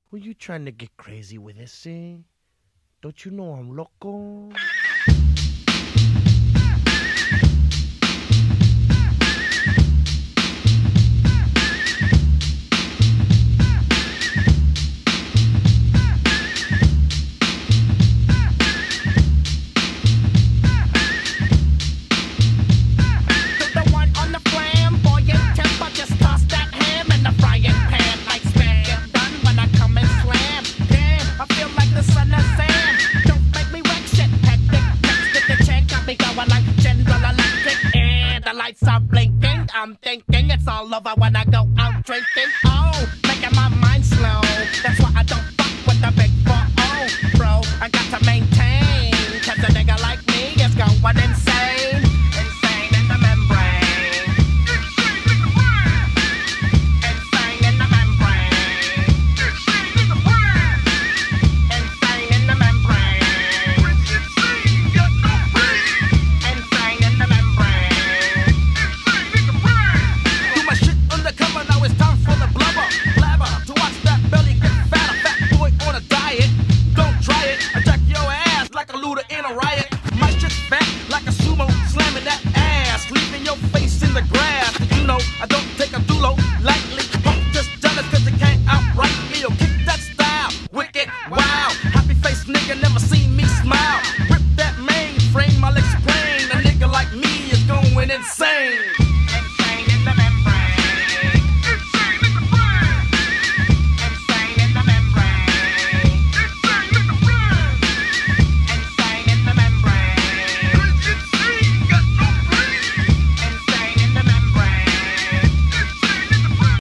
Who you trying to get crazy with this, eh? Don't you know I'm loco? Stop blinking, I'm thinking it's all over when I go out drinking. Oh, making my mind slow. That's why I